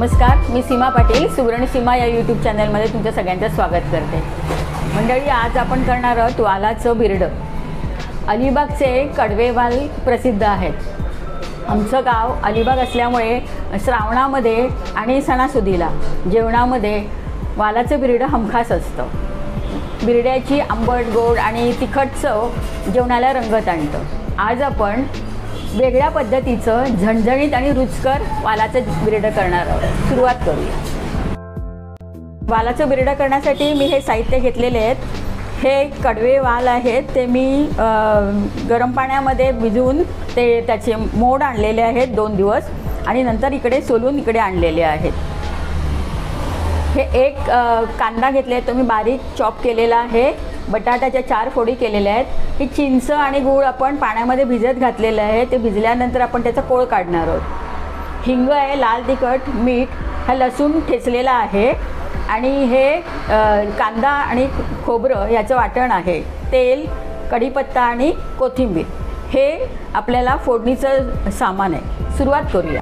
नमस्कार, मी सीमा पाटील सुवर्ण सीमा या यूट्यूब चॅनलमध्ये तुमच्या सगळ्यांचं स्वागत करते। मंडळी, आज आपण करणार आहोत वालाचं बिरडं। अलिबागचे कडवे वाल प्रसिद्ध आहेत। आमचं गाव अलिबाग असल्यामुळे श्रावणामध्ये आणि सणासुदीला जेवणामध्ये वालाचं बिरडं हमखास असतं। बिरड्याची आंबट, गोड आणि तिखट चव जेवणाला रंगत आणतं। आज आपण वेगळ्या पद्धतीचं झणझणीत आणि रुचकर वालाचं बिरडं करणार आहोत। सुरुवात करूया। वालाचं बिरडं करण्यासाठी मी हे साहित्य घेतलेले आहेत। हे कडवे वाल आहेत, ते मी गरम पाण्यामध्ये भिजवून त्याचे मोड आणलेले आहेत 2 दिवस आणि नंतर इकडे सोलून इकडे आणलेले आहेत। हे एक कांदा घेतले, तो मी बारीक चॉप केलेला आहे। बटाट्याच्या 4 फोडी केलेल्या आहेत। ही चिंच आणि गूळ आपण पाण्यामध्ये भिजत घातलेलं आहे। ते भिजल्यानंतर आपण त्याचा कोळ काढणार आहोत। हिंग आहे, लाल तिखट, मीठ, हा लसूण ठेचलेला आहे आणि हे कांदा आणि खोबरं याचं वाटण आहे। तेल, कढीपत्ता आणि कोथिंबीर हे आपल्याला फोडणीचं सामान आहे। सुरुवात करूया।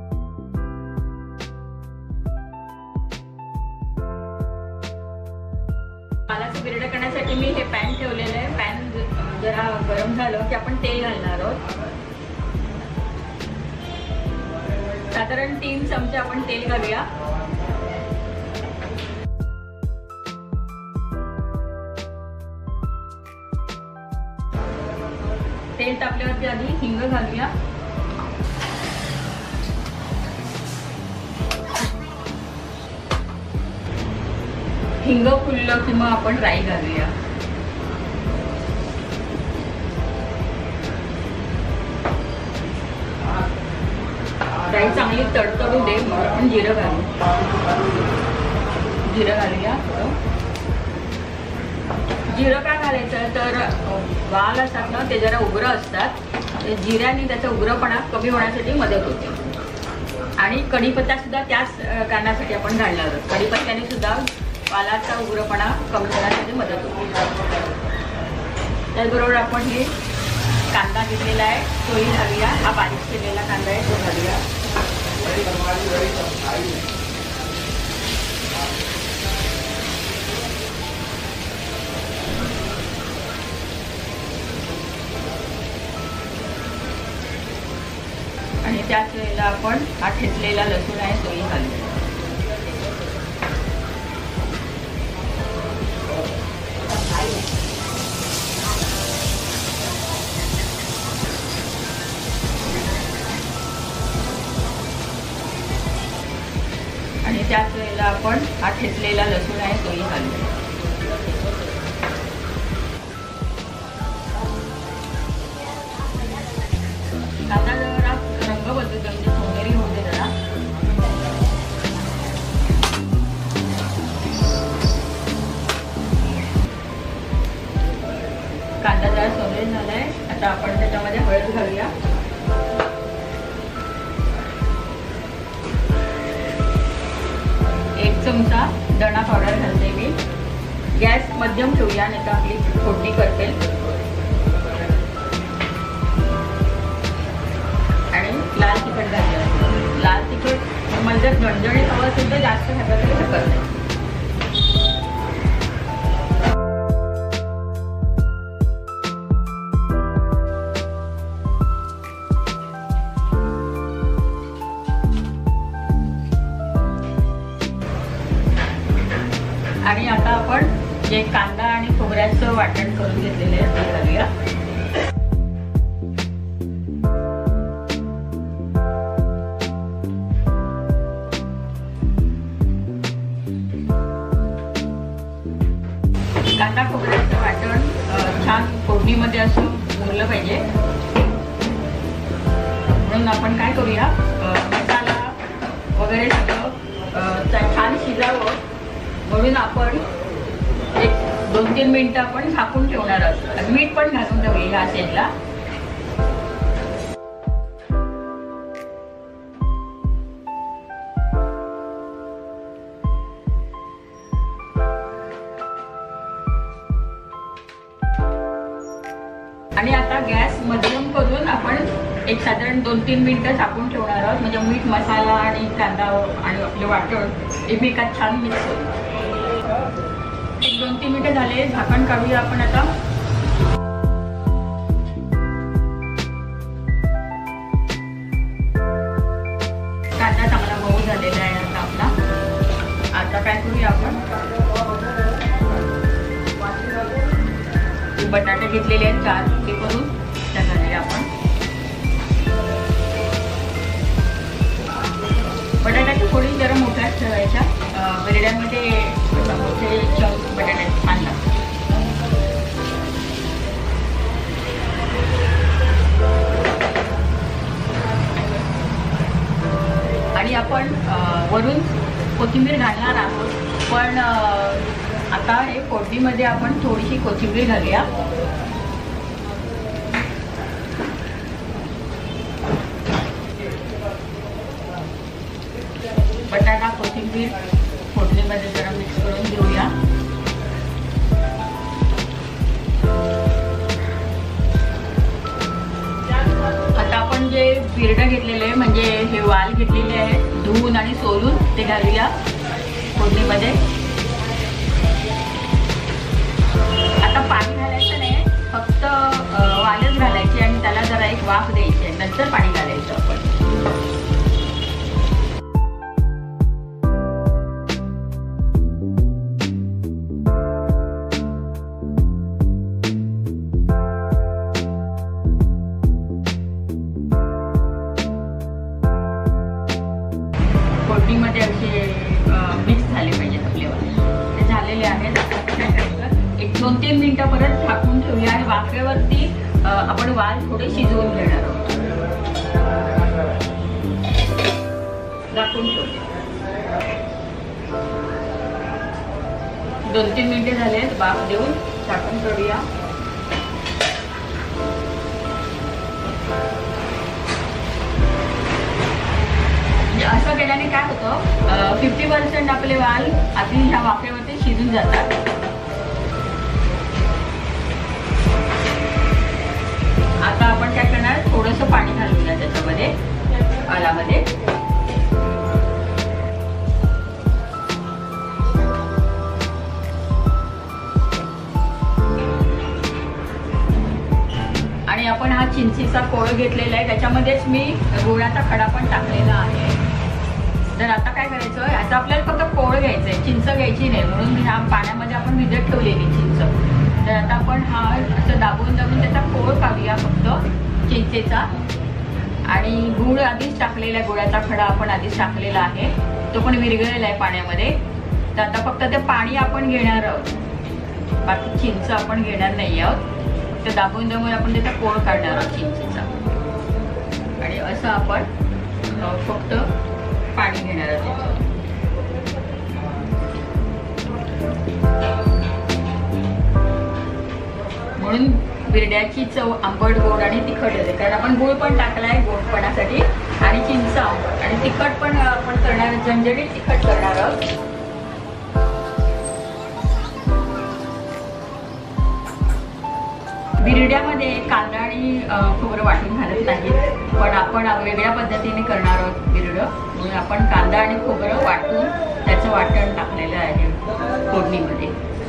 वालाचं बिरडं करण्यासाठी मी हे पॅन ठेवलेलं आहे। पॅन जरा गरम झालं की आपण तेल घालणार आहोत। साधारण 3 चमचे आपण तेल घालूया। तेल तापल्यावरती आधी हिंग घालूया। हिंग फुललं की मग आपण राई घालूया। राई चांगली तडतडू दे, मग आपण जिरं घालू। जिरं घालूया। जिरं का घालायचं तर वाल असतात ना, ते जरा उग्र असतात। जिऱ्याने त्याचा उग्रपणा कमी होण्यासाठी मदत होते। आणि कढीपत्ता सुद्धा त्याच कारणासाठी आपण घालणार आहोत। कढीपत्त्याने सुद्धा वालाचा उग्रपणा कमी होण्यासाठी मदत होते। त्याचबरोबर आपण हे कांदा घेतलेला आहे, तोही घालूया। हा बारीक केलेला कांदा आहे, तो घालूया। आणि त्याच वेळेला आपण हा ठेचलेला लसूण आहे, तोही घालूया। आणि त्याच वेळेला आपण हा ठेचलेला लसूण आहे, तोही घालूया। कांदा जरा रंग बदलतो, म्हणजे सोनेरी होते जरा। कांदा जरा सोनेरी झालाय, आता आपण त्याच्यामध्ये हळद घालूया। एक चमचा धणा पावडर घालते मी। गॅस मध्यम ठेवूया, नाही तर आपली फोडणी करते। आणि लाल तिखट घालूया। लाल तिखट मला जर झणझणीत हवं असेल तर जास्त घातलं तरी करते। आणि आता आपण जे कांदा आणि खोबऱ्याचं वाटण करून घेतलेले आहे ते घालूया। कांदा खोबऱ्याचं वाटण छान फोडणीमध्ये असं मुरलं पाहिजे, म्हणून आपण काय करूया, मसाला वगैरे सगळं छान शिजावं म्हणून आपण एक 2-3 मिनिटं आपण झाकून ठेवणार आहोत। मीठ पण घालून ठेवूया ह्या साईडला। आणि आता गॅस मध्यम करून आपण एक साधारण 2-3 मिनिटं झाकून ठेवणार आहोत, म्हणजे मीठ, मसाला आणि कांदा आणि आपले वाटण एकमेकात छान मिक्स होईल. एक 2-3 मिनिटं झाले, झाकण काढूया आपण आता. कांदा चांगला मऊ झालेला आहे आता आपला. आता काय करूया आपण, बटाटे घेतलेले आहेत 4 ते करून त्या घालूया आपण. बटाट्याची फोडी जरा मोठ्याच ठेवायच्या, बिरड्यामध्ये मोठे चंक बटाटे छान लागतात. आणि आपण वरून कोथिंबीर घालणार आहोत, पण आता हे फोडणीमध्ये आपण थोडीशी कोथिंबीर घालूया. बटाटा कोथिंबीर फोडणीमध्ये जरा मिक्स करून घेऊया. आता आपण जे बिरडं घेतलेले आहे, म्हणजे हे वाल घेतलेले आहे धुवून आणि सोलून, ते घालूया फोडणीमध्ये. आता पाणी घालायचं नाही, फक्त वालच घालायची आणि त्याला जरा एक वाफ द्यायची आहे, नंतर पाणी घालायचं आपण. फोडणीमध्ये असे मिक्स झाले पाहिजेत आपले वाल, ते झालेले आहेत. काय करायचं, एक 2-3 मिनिटं परत झाकून ठेवूया आणि वाफेवरती आपण वाल थोडे शिजवून घेणार आहोत. झाकून ठेवूया. 2-3 मिनिटे झालेत, वाफ देऊन झाकून ठेवूया. असं केल्याने काय होतं, 50% आपले वाल आधी ह्या वाफेवरती शिजून जातात. आता आपण काय करणार, थोडंसं पाणी घालूया त्याच्यामध्ये, वालामध्ये. आणि आपण हा चिंचेचा कोळ घेतलेला आहे, त्याच्यामध्येच मी गुळाचा खडा पण टाकलेला आहे. तर आता काय करायचं, आता आपल्याला फक्त कोळ घ्यायचं आहे, चिंच घ्यायची नाही, म्हणून ह्या पाण्यामध्ये आपण भिजत ठेवलेली चिंच. तर आता आपण हा असं दाबून त्याचा कोळ काढूया फक्त चिंचेचा. आणि गुळ आधीच टाकलेला आहे, गुळाचा खडा आपण आधीच टाकलेला आहे, तो पण विरघळलेला आहे पाण्यामध्ये. तर आता फक्त ते पाणी आपण घेणार आहोत, बाकी चिंच आपण घेणार नाही आहोत. फक्त दाबून आपण त्याचा कोळ काढणार आहोत चिंचेचा. आणि असं आपण फक्त पाणी घेणार आहोत. म्हणून बिरड्याची चव आंबट, गोड आणि तिखट येते, कारण आपण गुळ पण टाकलाय गोडपणासाठी आणि चिंच आंबट, आणि तिखट पण आपण करणार, झणझणीत तिखट करणार आहोत. बिरड्यामध्ये कांदा आणि खोबरं वाटून घालत नाहीत, पण आपण वेगळ्या पद्धतीने करणार आहोत बिरडं, म्हणून आपण कांदा आणि खोबरं वाटून त्याचं वाटण टाकलेलं आहे फोडणीमध्ये.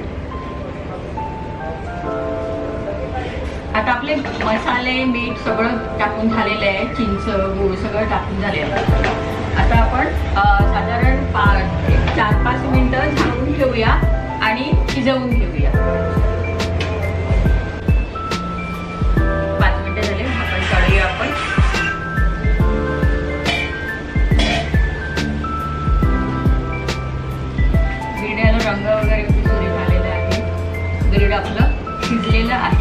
आता आपले मसाले, मीठ सगळं टाकून झालेलं आहे, चिंच, गूळ सगळं टाकून झालेलं आहे. आता आपण साधारण 4-5 मिनिटं झाकून ठेवूया आणि शिजवून घेऊया. 5 मिनिटं झाले, आपण काढूया. आपण बिरड्याला रंग वगैरे सुरू झालेला आहे, बिरडं आपलं शिजलेलं आहे.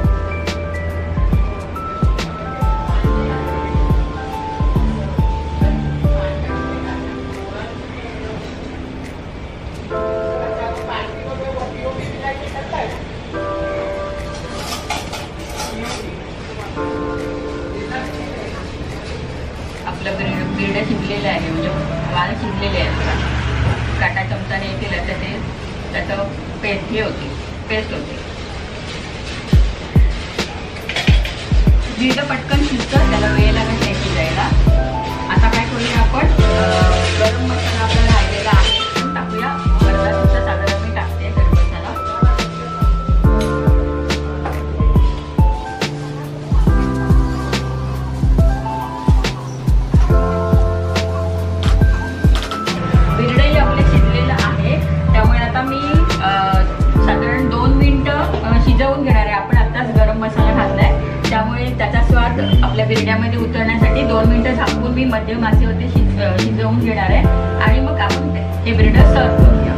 आपलं बिरडं शिजलेलं आहे, म्हणजे वाल शिजलेले आहेत. काटा चमचाने केलं तर ते त्याचं पेस्ट होते. बिरडं पटकन शिजतं, त्याला वेळ लागत नाही शिजायला. आता काय करूया आपण, गरम मसाला आपला राहिलेला आहे तो टाकूया. अर्धा चमचा साधारण मी टाकते गरम मसाला. बिरडंही आपले शिजलेलं आहे, त्यामुळे आता मी साधारण 2 मिनिटं शिजवून घेणार आहे. आपण आत्ताच गरम मसाला घातलाय, त्यामुळे त्याचा स्वाद आपल्या बिरड्यामध्ये उतरण्यासाठी 2 मिनिटं झाकून मी मध्यम आचेवरती शिजवून घेणार आहे. आणि मग आपण हे बिरडं सर्व करूया.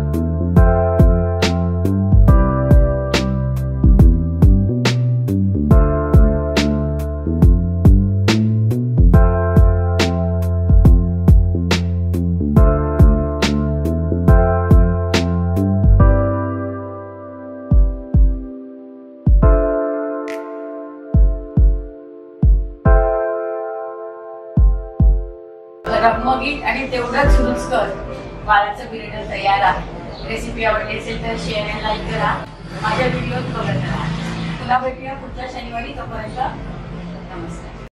रमगीत आणि तेवढंच रुचकर वालाचं बिरडं तयार आहे. रेसिपी आवडली असेल तर शेअर आणि लाईक करा. माझ्या व्हिडिओ बघत राहा. पुन्हा भेटूया पुढच्या शनिवारी. तोपर्यंत नमस्कार.